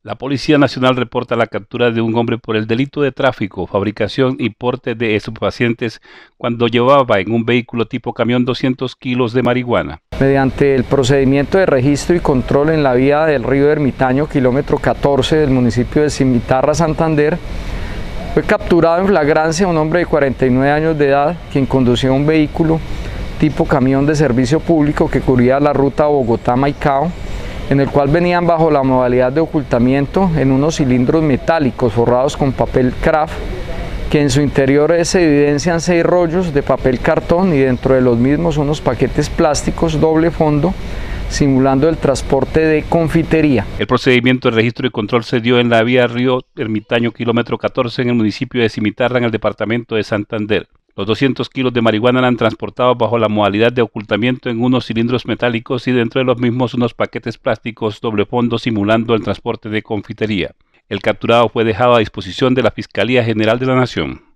La Policía Nacional reporta la captura de un hombre por el delito de tráfico, fabricación y porte de estupefacientes cuando llevaba en un vehículo tipo camión 200 kilos de marihuana. Mediante el procedimiento de registro y control en la vía del río Ermitaño, kilómetro 14 del municipio de Cimitarra, Santander, fue capturado en flagrancia un hombre de 49 años de edad, quien conducía un vehículo tipo camión de servicio público que cubría la ruta Bogotá-Maicao, en el cual venían bajo la modalidad de ocultamiento en unos cilindros metálicos forrados con papel craft, que en su interior se evidencian 6 rollos de papel cartón y dentro de los mismos unos paquetes plásticos doble fondo, simulando el transporte de confitería. El procedimiento de registro y control se dio en la vía Río Ermitaño, kilómetro 14, en el municipio de Cimitarra, en el departamento de Santander. Los 200 kilos de marihuana eran transportados bajo la modalidad de ocultamiento en unos cilindros metálicos y dentro de los mismos unos paquetes plásticos doble fondo simulando el transporte de confitería. El capturado fue dejado a disposición de la Fiscalía General de la Nación.